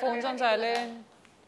phones on silent.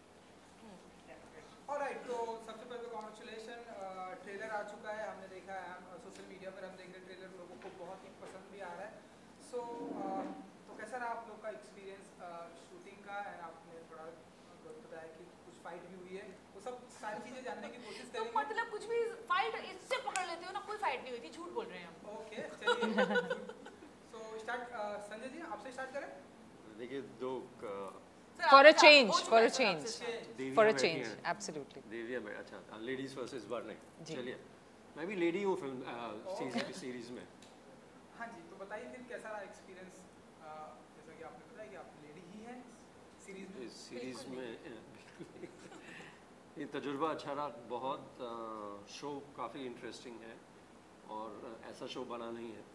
Alright, तो सबसे पहले तो कॉन्ग्रेचुलेशन, ट्रेलर आ चुका है, हमने देखा है, हम सोशल मीडिया पर हम देख रहे ट्रेलर, लोगों को बहुत ही पसंद भी आ रहा है. सो तो कैसा रहा आप लोग का एक्सपीरियंस शूटिंग का? एंड आपने थोड़ा बताया कि कुछ फाइट भी हुई है, वो सब सारी चीज़ें जानने की कोशिश तो करेंगे. मतलब कुछ भी फाइट इससे पकड़ लेते हो ना, कोई फाइट नहीं हुई थी, झूठ बोल रहे हैं हम. ओके, चलिए. सो स्टार्ट, संजय जी आपसे स्टार्ट करें. देखिए, दो For a change, for a change, for a देवियाँ change, बैठी हैं. absolutely. देवियाँ में अच्छा, लेडीज फर्स्ट इस बार नहीं. जी. चलिए, मैं भी लेडी हूँ फिल्म सीरीज में. हाँ जी, तो बताइए फिर कैसा रहा एक्सपीरियंस, जैसा कि आपने बताया कि आप लेडी ही हैं सीरीज में. इस सीरीज में ये तजुर्बा अच्छा रहा बहुत. शो काफ़ी इंटरेस्टिंग है और ऐसा शो बना नहीं है.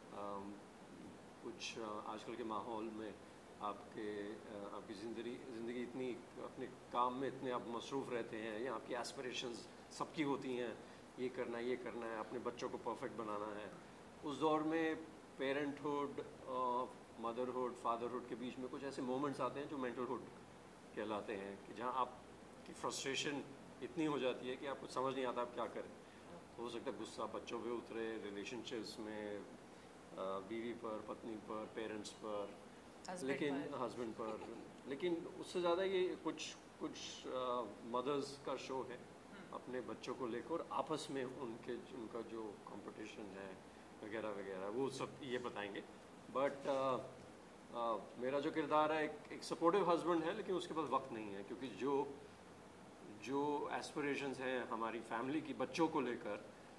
कुछ आजकल के माहौल में आपकी ज़िंदगी इतनी अपने काम में इतने आप मसरूफ़ रहते हैं, या आपकी एस्पिरेशंस सबकी होती हैं, ये करना है, अपने बच्चों को परफेक्ट बनाना है. उस दौर में पेरेंटहुड, मदरहुड, फादरहुड के बीच में कुछ ऐसे मोमेंट्स आते हैं जो मेंटलहुड कहलाते हैं, कि जहाँ आपकी फ्रस्ट्रेशन इतनी हो जाती है कि आपको समझ नहीं आता आप क्या करें. हो सकता है गुस्सा बच्चों पे उतरे, रिलेशनशिप्स में बीवी पर, पत्नी पर, पेरेंट्स पर, लेकिन हस्बैंड पर. लेकिन उससे ज़्यादा ये कुछ मदर्स का शो है अपने बच्चों को लेकर, आपस में उनका जो कंपटीशन है वगैरह वगैरह, वो सब ये बताएंगे. बट मेरा जो किरदार है एक सपोर्टिव हस्बैंड है, लेकिन उसके पास वक्त नहीं है, क्योंकि जो एस्पिरेशंस हैं हमारी फैमिली की बच्चों को लेकर,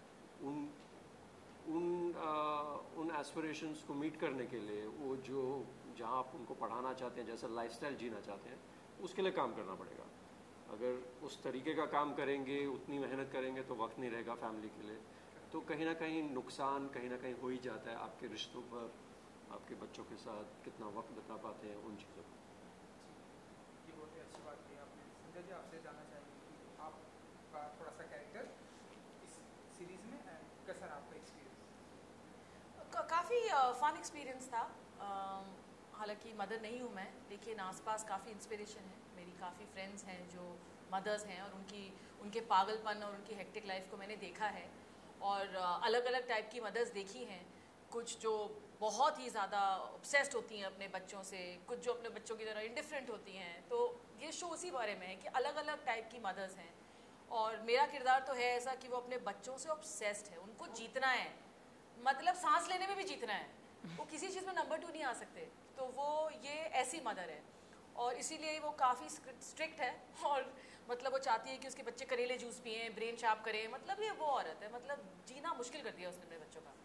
उन एस्पिरेशंस को मीट करने के लिए वो जहाँ आप उनको पढ़ाना चाहते हैं, जैसा लाइफस्टाइल जीना चाहते हैं, उसके लिए काम करना पड़ेगा. अगर उस तरीके का काम करेंगे, उतनी मेहनत करेंगे, तो वक्त नहीं रहेगा फैमिली के लिए. तो कहीं ना कहीं नुकसान कहीं ना कहीं हो ही जाता है आपके रिश्तों पर, आपके बच्चों के साथ कितना वक्त बिता पाते हैं उन चीज़ों पर. ये बहुत ही अच्छी बात की आपने. संजय जी आपसे जानना चाहेंगे कि आपका थोड़ा सा कैरेक्टर इस सीरीज में कैसा रहा आपका एक्सपीरियंस? काफ़ी फन एक्सपीरियंस था. हालांकि मदर नहीं हूँ मैं, लेकिन आसपास काफ़ी इंस्पिरेशन है. मेरी काफ़ी फ्रेंड्स हैं जो मदर्स हैं, और उनके पागलपन और उनकी हेक्टिक लाइफ को मैंने देखा है. और अलग अलग टाइप की मदर्स देखी हैं. कुछ जो बहुत ही ज़्यादा ऑब्सेस्ड होती हैं अपने बच्चों से, कुछ जो अपने बच्चों की तरह इंडिफरेंट होती हैं. तो ये शो उसी बारे में है कि अलग अलग टाइप की मदर्स हैं. और मेरा किरदार तो है ऐसा कि वो अपने बच्चों से ऑब्सेस्ड है, उनको जीतना है, मतलब सांस लेने में भी जीतना है. वो किसी चीज़ में नंबर 2 नहीं आ सकते. तो वो ये ऐसी मदर है, और इसीलिए वो काफ़ी स्ट्रिक्ट है. और मतलब वो चाहती है कि उसके बच्चे करेले जूस पिएं, ब्रेन शार्प करें. मतलब ये वो औरत है, मतलब जीना मुश्किल कर दिया उसने अपने बच्चों का.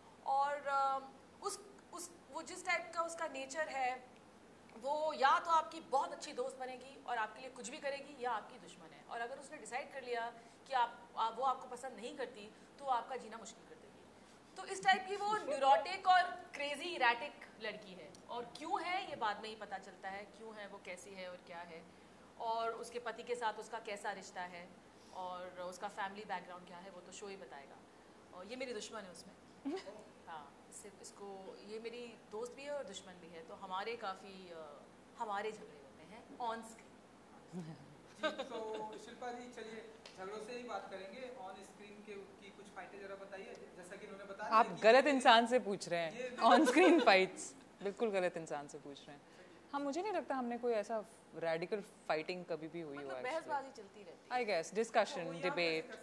और वो जिस टाइप का उसका नेचर है, वो या तो आपकी बहुत अच्छी दोस्त बनेगी और आपके लिए कुछ भी करेगी, या आपकी दुश्मन है. और अगर उसने डिसाइड कर लिया कि वो आपको पसंद नहीं करती, तो आपका जीना मुश्किल कर देगी. तो इस टाइप की वो न्यूरोटिक और क्रेजी इरैटिक लड़की है. और क्यों है ये बाद में ही पता चलता है, क्यों है वो, कैसी है और क्या है, और उसके पति के साथ उसका कैसा रिश्ता है, और उसका फैमिली बैकग्राउंड क्या है, वो तो शो ही बताएगा. और ये मेरी दुश्मन है उसमें. हाँ, इसको ये मेरी दोस्त भी है और दुश्मन भी है. तो हमारे काफ़ी हमारे झगड़े होते हैं ऑन स्क्रीन. तो शिल्पा जी, चलिए झगड़ों से ही बात करेंगे. ऑन स्क्रीन की कुछ फाइटें जरा बताइए. जैसा कि उन्होंने बताया, आप गलत इंसान से पूछ रहे हैं. ऑन स्क्रीन फाइट्स बिल्कुल गलत इंसान से पूछ रहे हैं. हाँ, मुझे नहीं लगता हमने कोई ऐसा रेडिकल फाइटिंग कभी भी हुई हो. मतलब बहसबाजी चलती रहती है, आई गेस, डिस्कशन, डिबेट.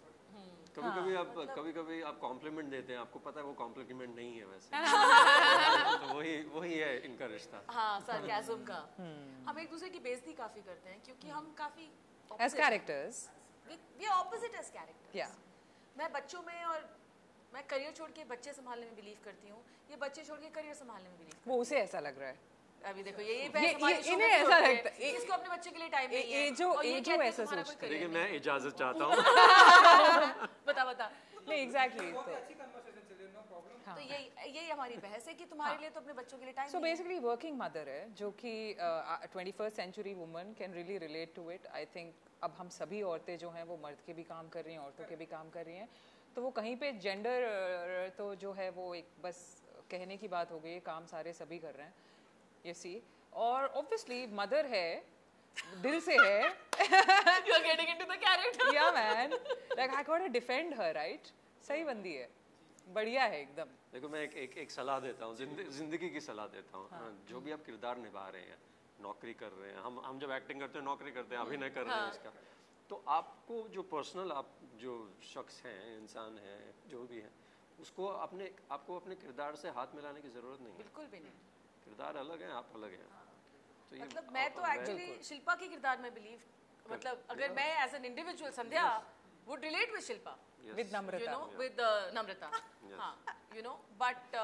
कभी-कभी आप कॉम्प्लीमेंट देते हैं, आपको पता है वो कॉम्प्लीमेंट नहीं है वैसे. तो वही है इनका रिश्ता. हाँ, सरकाज़म का. हम एक दूसरे की बेइज्जती काफ़ी करते हैं, क्योंकि हम काफ़ी as characters, we are opposite as characters. मैं बच्चों में, और मैं करियर छोड़ के बच्चे संभालने में बिलीव करती हूँ. ये बच्चे छोड़ के करियर संभालने में बिलीव. वो उसे ऐसा लग रहा है. अभी देखो ये इन्हें ऐसा लगता है इसको अपने बच्चे के लिए टाइम नहीं है. ये जो ऐसा सोचते हैं. लेकिन मैं इजाजत चाहता हूँ. बता. नहीं, एग्जैक्टली. तो यही हमारी बहस है कि तुम्हारे लिए तो अपने बच्चों के लिए time. So basically working mother है, जो कि 21st century woman can really relate to it. I think अब हम सभी औरतें जो हैं वो मर्द के भी काम कर रही हैं, औरतों के भी काम कर रही हैं. तो वो कहीं पे जेंडर तो जो है वो एक बस कहने की बात हो गई है. काम सारे सभी कर रहे हैं, you see. और ऑब्वियसली मदर है, दिल से है. You are getting into the character. Yeah man, like I gotta defend her, right? सही बंदी है, बढ़िया है एकदम. देखो मैं एक सलाह देता हूँ, जिंदगी की सलाह देता हूँ. हाँ. जो भी आप किरदार निभा रहे हैं, नौकरी कर रहे हैं, हम जब एक्टिंग करते हैं नौकरी करते हैं, अभिनय कर रहे हैं इसका, तो आपको जो पर्सनल आप जो शख्स हैं, इंसान हैं, जो भी हैं, उसको आपको अपने किरदार से हाथ मिलाने की ज़रूरत नहीं है. बिल्कुल भी नहीं. किरदार अलग है, आप अलग हैं. तो मतलब मैं तो एक्चुअली शिल्पा के किरदार में बिलीव, मतलब अगर मैं as an individual Sandhya would relate with Shilpa, With Namrata. you know, with Namrata. हाँ, you know, but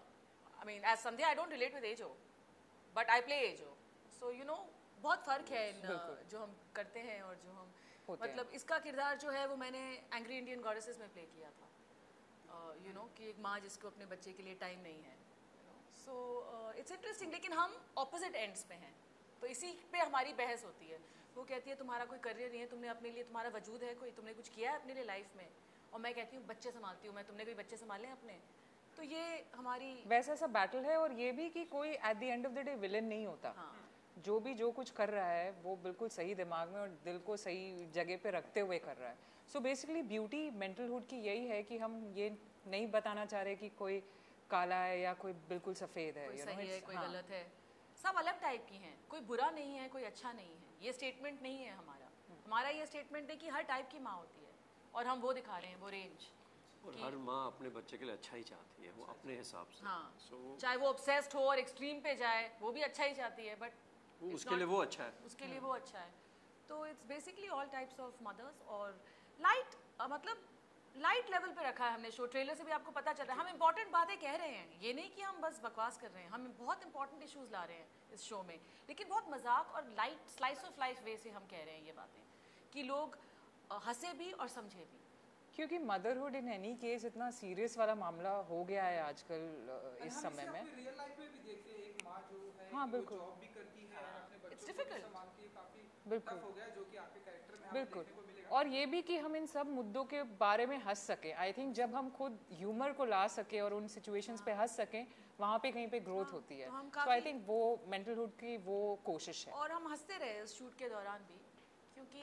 I mean as Sandhya I don't relate with Ejo, but I play Ejo. So you know, बहुत फर्क है इन जो हम करते हैं और जो हम मतलब इसका किरदार जो है वो मैंने एंग्री इंडियन गॉडेसेस में प्ले किया था. You know कि एक माँ जिसको अपने बच्चे के लिए टाइम नहीं है. So it's interesting, लेकिन हम opposite ends पे हैं, तो इसी पे हमारी बहस होती है. वो कहती है तुम्हारा कोई करियर नहीं है, तुमने अपने लिए, तुम्हारा वजूद है कोई, तुमने कुछ किया है अपने लिए लाइफ में, और मैं कहती हूँ बच्चे संभालती हूँ मैं, तुमने कोई बच्चे संभाले अपने. तो ये हमारी वैसा सा बैटल है. और ये भी कि कोई at the end of the day villain नहीं होता. जो भी जो कुछ कर रहा है वो बिल्कुल सही दिमाग में और दिल को सही जगह पे रखते हुए कर रहा है. सो बेसिकली ब्यूटी मेंटलहुड की यही है कि हम ये नहीं बताना चाह रहे कि कोई काला है या कोई बिल्कुल सफ़ेद है, कोई सही है कोई गलत है, सब अलग टाइप की हैं, कोई बुरा नहीं है कोई अच्छा नहीं है. ये स्टेटमेंट नहीं है हमारा ये स्टेटमेंट है कि हर टाइप की माँ होती है और हम वो दिखा रहे हैं, वो रेंज. और हर माँ अपने बच्चे के लिए अच्छा ही चाहती है, वो अपने हिसाब से. हाँ. चाहे वो ऑब्सेस्ड हो और एक्सट्रीम पे जाए, वो भी अच्छा ही चाहती है, बट उसके लिए वो अच्छा है, उसके लिए वो अच्छा है. तो it's basically all types of mothers. और लाइट मतलब लाइट लेवल पे रखा है हमने शो. ट्रेलर से भी आपको पता चल रहा है हम इंपॉर्टेंट बातें कह रहे हैं, ये नहीं कि हम बस बकवास कर रहे हैं, हम बहुत इंपॉर्टेंट इश्यूज ला रहे हैं इस शो में, लेकिन बहुत मजाक और light slice of life way से हम कह रहे हैं ये बातें कि लोग हंसे भी और समझे भी. क्योंकि मदरहुड इन एनी केस इतना सीरियस वाला मामला हो गया है आजकल इस समय में. रियल लाइफ में भी देखते हैं एक माँ जो है, हाँ बिल्कुल, जॉब भी करती है, अपने बच्चों को भी संभालती है, काफी बिल्कुल टफ हो गया, जो कि आपके कैरेक्टर में बिल्कुल. देखने को मिलेगा. और ये भी कि हम इन सब मुद्दों के बारे में हंस सके. आई थिंक जब हम खुद ह्यूमर को ला सके और उन सिचुएशंस पे हंस सकें, वहाँ पे कहीं पे ग्रोथ होती है. तो आई थिंक वो मेंटलहुड की वो कोशिश है. और हम हंसते रहे उस शूट के दौरान भी, क्योंकि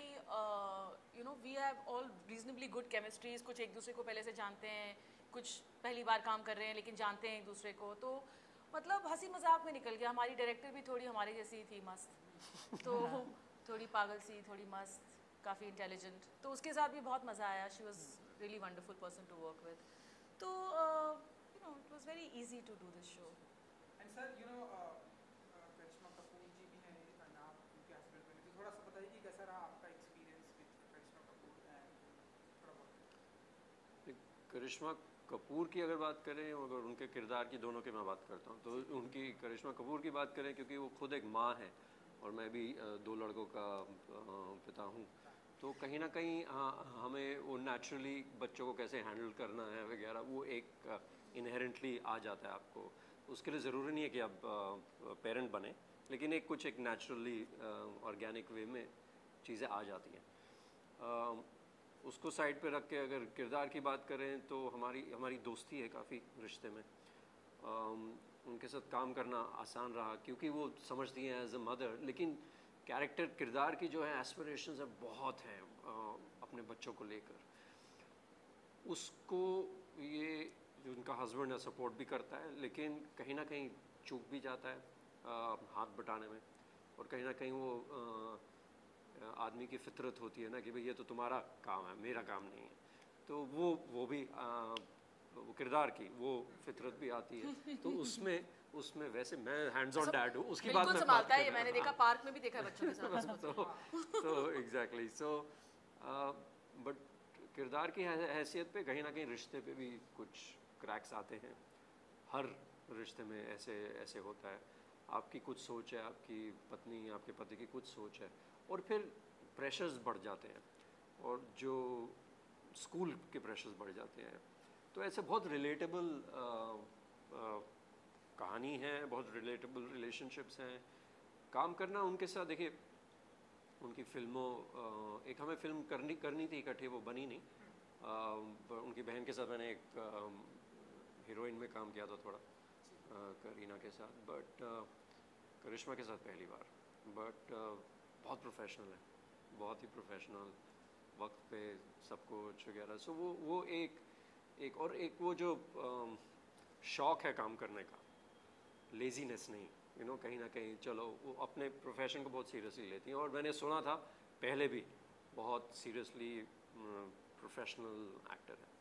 you know we have all reasonably good chemistries. कुछ एक दूसरे को पहले से जानते हैं, कुछ पहली बार काम कर रहे हैं लेकिन जानते हैं एक दूसरे को, तो मतलब हंसी मजाक में निकल गया. हमारी डायरेक्टर भी थोड़ी हमारी जैसी थी, मस्त, तो थोड़ी पागल सी, थोड़ी मस्त, काफ़ी इंटेलिजेंट, तो उसके साथ भी बहुत मज़ा आया. She was really wonderful person to work with. तो you know it was very easy to do this show. And sir you know Karisma Kapoor ji भी हैं एंड आप उनके हस्बैंड बने, तो थोड़ा सा बताइए कि कैसा रहा आपका experience with Karisma Kapoor. And Karisma Kapoor की अगर बात करें, अगर उनके किरदार की, दोनों की मैं बात करता हूँ, तो उनकी करिश्मा कपूर की बात करें, क्योंकि वो खुद एक माँ है और मैं भी 2 लड़कों का पिता हूँ, तो कहीं ना कहीं हमें वो नेचुरली बच्चों को कैसे हैंडल करना है वगैरह, वो एक इनहेरेंटली आ जाता है आपको. उसके लिए ज़रूरी नहीं है कि आप पेरेंट बने, लेकिन एक नेचुरली ऑर्गेनिक वे में चीज़ें आ जाती हैं. उसको साइड पे रख के अगर किरदार की बात करें तो हमारी दोस्ती है काफ़ी रिश्ते में. उनके साथ काम करना आसान रहा क्योंकि वो समझती हैं एज अ मदर, लेकिन कैरेक्टर किरदार की जो है एस्पिरेशंस है बहुत हैं अपने बच्चों को लेकर. उसको ये जो उनका हस्बैंड है सपोर्ट भी करता है, लेकिन कहीं ना कहीं चूक भी जाता है हाथ बटाने में, और कहीं ना कहीं वो आदमी की फितरत होती है ना कि भाई ये तो तुम्हारा काम है, मेरा काम नहीं है. तो वो भी वो किरदार की वो फितरत भी आती है. तो उसमें वैसे मैं हैंड्स ऑन डैड हूँ, उसकी बात मैं संभालता है. ये मैंने देखा, पार्क में भी देखा है बच्चों के साथ. तो एग्जैक्टली. सो बट किरदार की हैसियत पे कहीं ना कहीं रिश्ते पे भी कुछ क्रैक्स आते हैं. हर रिश्ते में ऐसे होता है. आपकी कुछ सोच है, आपकी पत्नी आपके पति की कुछ सोच है, और फिर प्रेशर्स बढ़ जाते हैं, और जो स्कूल के प्रेशर्स बढ़ जाते हैं. तो ऐसे बहुत रिलेटेबल कहानी है, बहुत रिलेटेबल रिलेशनशिप्स हैं. काम करना उनके साथ, देखिए उनकी फिल्मों एक हमें फिल्म करनी थी इकट्ठे, वो बनी नहीं. उनकी बहन के साथ मैंने एक हीरोइन में काम किया था थोड़ा, करीना के साथ. बट करिश्मा के साथ पहली बार, बट बहुत प्रोफेशनल है, बहुत ही प्रोफेशनल, वक्त पे सब कुछ वगैरह। सो वो एक और एक वो जो शौक़ है काम करने का, लेजीनेस नहीं, यू नो, कहीं ना कहीं चलो वो अपने प्रोफेशन को बहुत सीरियसली लेती हैं। और मैंने सुना था पहले भी बहुत सीरियसली प्रोफेशनल एक्टर है।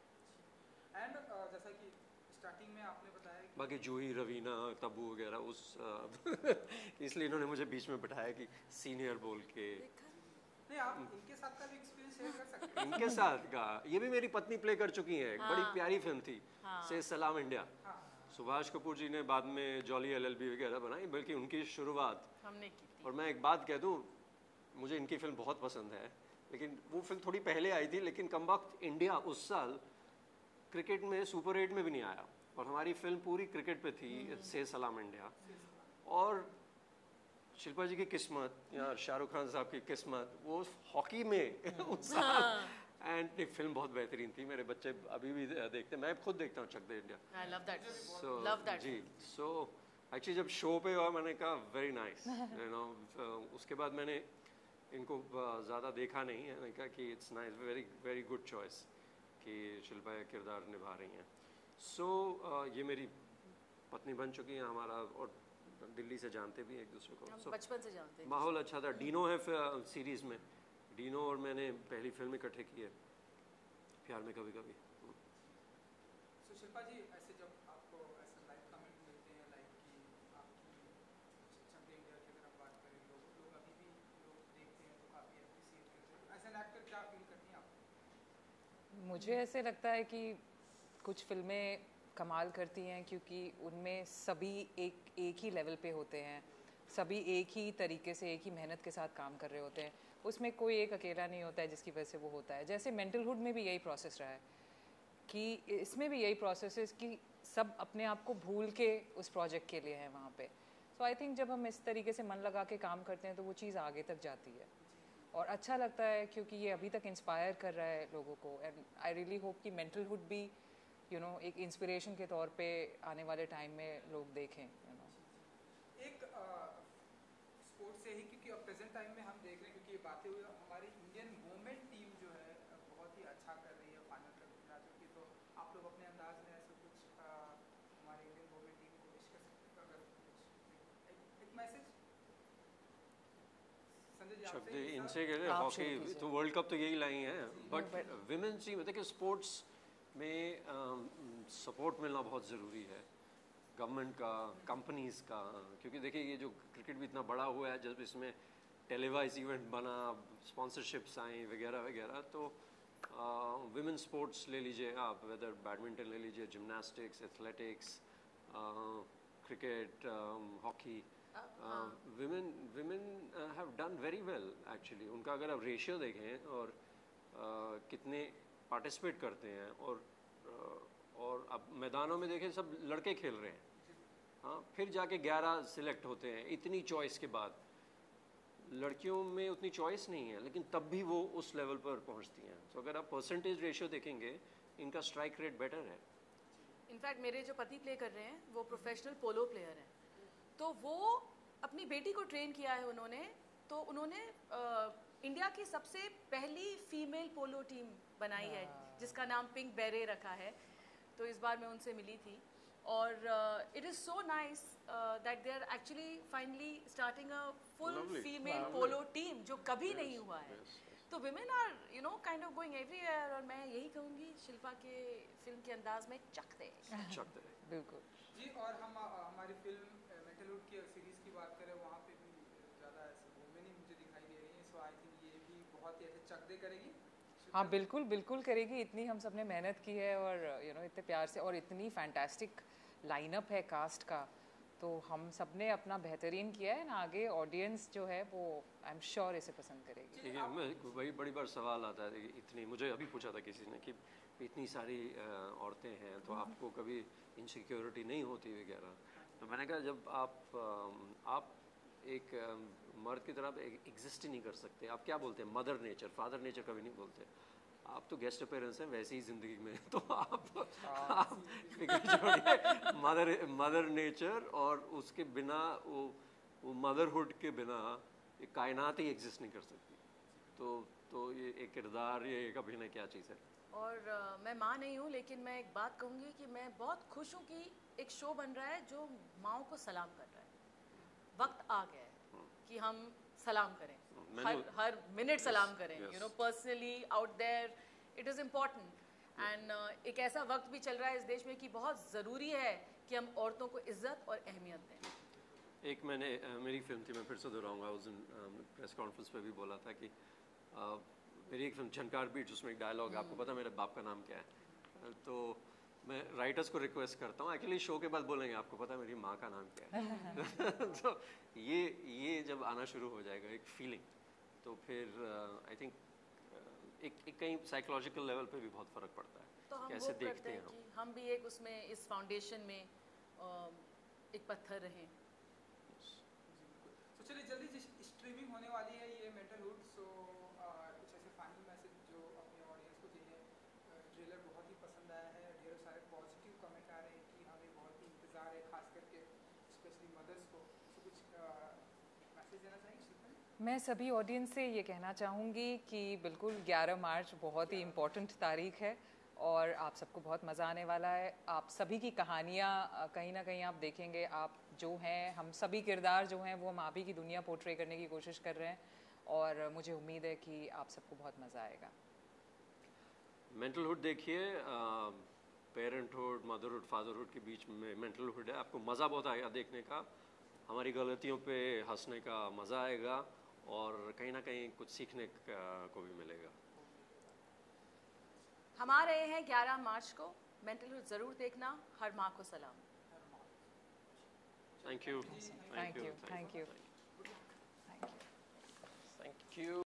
एंड जैसा कि स्टार्टिंग में आपने बताया कि बाकी जूही, रवीना, तब्बू वगैरह उस इसलिए इन्होंने मुझे बीच में बिठाया कि सीनियर बोल के। नहीं, आप इनके साथ का भी एक्सपीरियंस शेयर कर सकते हैं। इनके साथ का, ये भी मेरी पत्नी प्ले कर चुकी हैं, एक बड़ी प्यारी फिल्म थी, से सलाम इंडिया। सुभाष कपूर जी ने बाद में जॉली LLB वगैरह बनाई, बल्कि उनकी शुरुआत हमने की थी। और मैं एक बात कह दूं, मुझे इनकी फिल्म बहुत पसंद है, लेकिन वो फिल्म थोड़ी पहले आई थी, लेकिन कम वक्त इंडिया उस साल क्रिकेट में सुपर 8 में भी नहीं आया, और हमारी फिल्म पूरी क्रिकेट पे थी, से सलाम इंडिया। और शिल्पा जी की किस्मत या शाहरुख खान साहब की किस्मत वो हॉकी में उस साल, एंड एक फिल्म बहुत बेहतरीन थी। मेरे बच्चे अभी भी देखते हैं, मैं खुद देखता हूँ Chak De India. I love that. So, Love that. जी, सो एक्चुअली जब शो पे हुआ मैंने कहा वेरी नाइस, यू नो। उसके बाद मैंने इनको ज़्यादा देखा नहीं है, मैंने कहा कि it's nice, very very good choice कि शिल्पा का किरदार निभा रही हैं। सो ये मेरी पत्नी बन चुकी हैं हमारा, और दिल्ली से जानते भी एक दूसरे को। हम So, बचपन से जानते हैं। माहौल अच्छा था। डीनो है सीरीज़ में, डीनो और मैंने पहली फिल्म इकट्ठे की है, प्यार में कभी कभी। सो शिल्पा जी, ऐसे जब आपको ऐसे लाइव कमेंट मिलते हैं, लाइक कि आपकी चक दे इंडिया की अगर आप बात करें, लोग अभी भी लोग देखते हैं तो काफ़ी अप्रिशिएट करते हैं। एज एन एक्टर क्या फील करती हैं आप? मुझे ऐसे लगता है कि कुछ फिल्में कमाल करती हैं क्योंकि उनमें सभी एक ही लेवल पे होते हैं, सभी एक ही तरीके से एक ही मेहनत के साथ काम कर रहे होते हैं, उसमें कोई एक अकेला नहीं होता है जिसकी वजह से वो होता है। जैसे मेंटलहुड में भी यही प्रोसेस रहा है कि इसमें भी यही प्रोसेस है कि सब अपने आप को भूल के उस प्रोजेक्ट के लिए हैं वहाँ पे। सो आई थिंक जब हम इस तरीके से मन लगा के काम करते हैं तो वो चीज़ आगे तक जाती है और अच्छा लगता है, क्योंकि ये अभी तक इंस्पायर कर रहा है लोगों को। एंड आई रियली होप कि मेंटलहुड भी यू नो एक इंस्पिरेशन के तौर पे आने वाले टाइम में लोग देखें, यू नो। एक स्पोर्ट्स से ही, क्योंकि अब प्रेजेंट टाइम में हम देख रहे हैं, क्योंकि ये बातें हुई, हमारी इंडियन वुमेन टीम जो है बहुत ही अच्छा कर रही है, फाइनल तक जा चुकी। तो आप लोग अपने अंदाज में ऐसे कुछ हमारी इंडियन वुमेन टीम को विश कर सकते हैं, अगर कुछ एक मैसेज संजय जी शब्द आपसे? इनसे कह रहे आप हॉकी शुरू कीजिए। तो वर्ल्ड कप तो यही लाई हैं, बट विमेंस टीम देखिए स्पोर्ट्स में सपोर्ट मिलना बहुत ज़रूरी है, गवर्नमेंट का, कंपनीज़ का, क्योंकि देखिए ये जो क्रिकेट भी इतना बड़ा हुआ है, जब इसमें टेलीवाइज इवेंट बना, स्पॉन्सरशिप्स आई वगैरह वगैरह, तो विमेन स्पोर्ट्स ले लीजिए आप, वेदर बैडमिंटन ले लीजिए, gymnastics, athletics, cricket, hockey, women have done very well actually। उनका अगर आप रेशियो देखें और कितने पार्टिसिपेट करते हैं, और अब मैदानों में देखें सब लड़के खेल रहे हैं, हाँ, फिर जाके 11 सिलेक्ट होते हैं इतनी चॉइस के बाद। लड़कियों में उतनी चॉइस नहीं है, लेकिन तब भी वो उस लेवल पर पहुंचती हैं। तो अगर आप परसेंटेज रेशियो देखेंगे, इनका स्ट्राइक रेट बेटर है। इनफैक्ट मेरे जो पति प्ले कर रहे हैं वो प्रोफेशनल पोलो प्लेयर हैं, तो वो अपनी बेटी को ट्रेन किया है उन्होंने, तो उन्होंने इंडिया की सबसे पहली फीमेल पोलो टीम बनाई है जिसका नाम पिंक बेरे रखा है। तो इस बार मैं उनसे मिली थी और it is so nice that they are actually finally starting a full female polo team, जो कभी नहीं हुआ है। तो women are you know kind of going everywhere, और मैं यही कहूँगी शिल्पा के फिल्म के अंदाज में चक दे। बिल्कुल जी। और हम हमारी फिल्म मेंटलहुड की सीरीज़ की बात करें, वहाँ पे भी ज़्यादा ऐसे वुमेन ही मुझे दिखाई दे रही हैं। सो आई थिंक ये भी बहुत ही ऐसे चक दे करेगी। हाँ बिल्कुल बिल्कुल करेगी। इतनी हम सब ने मेहनत की है और यू नो इतने प्यार से, और इतनी फैंटास्टिक लाइनअप है कास्ट का, तो हम सब ने अपना बेहतरीन किया है ना। आगे ऑडियंस जो है वो आई एम श्योर इसे पसंद करेगी। देखिए मैं वही बड़ी बार सवाल आता है, इतनी मुझे अभी पूछा था किसी ने कि इतनी सारी औरतें हैं तो आपको कभी इनसिक्योरिटी नहीं होती वगैरह, तो मैंने कहा जब आप एक मर्द की तरफ एग्जिस्ट ही नहीं कर सकते, आप क्या बोलते हैं मदर नेचर, फादर नेचर कभी नहीं बोलते, आप तो गेस्ट अपीयरेंस हैं वैसे ही ज़िंदगी में, तो आप फिक्र छोड़िए मदर नेचर, और उसके बिना वो वो मदरहुड के बिना ये कायनात ही एग्जिस्ट नहीं कर सकती। तो ये एक किरदार, ये एक अभिनय क्या चीज़ है। और मैं माँ नहीं हूँ, लेकिन मैं एक बात कहूँगी कि मैं बहुत खुश हूँ कि एक शो बन रहा है जो माँओं को सलाम कर रहा है। वक्त आ गया है कि हम सलाम करें, हर मिनट सलाम करें। You know, personally out there it is important. And एक ऐसा वक्त भी चल रहा है इस देश में कि बहुत ज़रूरी है कि हम औरतों को इज्जत और अहमियत दें। एक मैंने मेरी फिल्म थी, मैं फिर से दोहराऊंगा, उस दिन प्रेस कॉन्फ्रेंस पे भी बोला था कि मेरी एक फिल्म झनकार बीट्स, उसमें एक डायलॉग है, आपको पता मेरे बाप का नाम क्या है। तो मैं राइटर्स को रिक्वेस्ट करता हूँ, एक्चुअली शो के बाद बोलेंगे आपको पता है मेरी माँ का नाम क्या है। तो ये जब आना शुरू हो जाएगा एक फीलिंग, तो फिर आई थिंक एक कहीं साइकोलॉजिकल लेवल पे भी बहुत फ़र्क पड़ता है। तो हम कैसे वो देखते हैं कि हम भी एक उसमें, इस फाउंडेशन में एक पत्थर रहें। तो चलिए जल्दी स्ट्रीमिंग होने वाली है ये मेंटलहुड। सो कुछ ऐसे फाइनल मैसेज जो अपने ऑडियंस को चाहिए। ट्रेलर बहुत ही पसंद आया है, ढेर सारे पॉजिटिव कमेंट आ रहे हैं कि हमें बहुत ही इंतज़ार है, खास करके स्पेशली मदर्स को। तो कुछ मैसेज देना चाहेंगे शिल्पा जी? मैं सभी ऑडियंस से ये कहना चाहूँगी कि बिल्कुल 11 मार्च बहुत ही इम्पोर्टेंट तारीख है और आप सबको बहुत मज़ा आने वाला है। आप सभी की कहानियाँ कहीं ना कहीं आप देखेंगे, आप जो हैं, हम सभी किरदार जो हैं वो हम आप ही की दुनिया पोर्ट्रे करने की कोशिश कर रहे हैं और मुझे उम्मीद है कि आप सबको बहुत मज़ा आएगा। मेंटलहुड देखिए, पेरेंटहुड, मदरहुड, फादरहुड के बीच में मेंटलहुड है। आपको मज़ा बहुत आएगा देखने का, हमारी गलतियों पे हंसने का मज़ा आएगा और कहीं ना कहीं कुछ सीखने को भी मिलेगा। हम आ रहे हैं 11 मार्च को, मेंटलहुड ज़रूर देखना। हर माँ को सलाम। Thank you, thank you, thank you, thank you. Thank you.